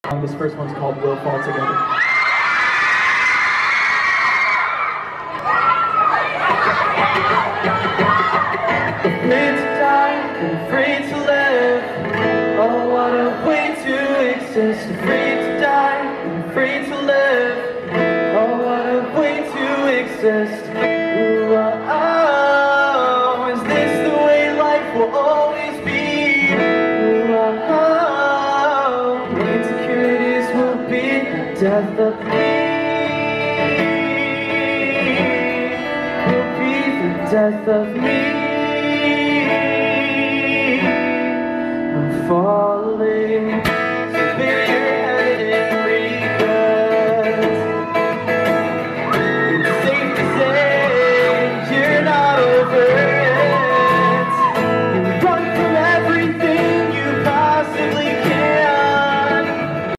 This first one's called We'll Fall Together. Afraid to die, afraid to live. Oh, what a way to exist. Afraid to die, afraid to live. Oh, what a way to exist. Ooh, oh, is this the way life will always be? Ooh, oh, insecurities will be the death of me. Will be the death of me. I'm falling.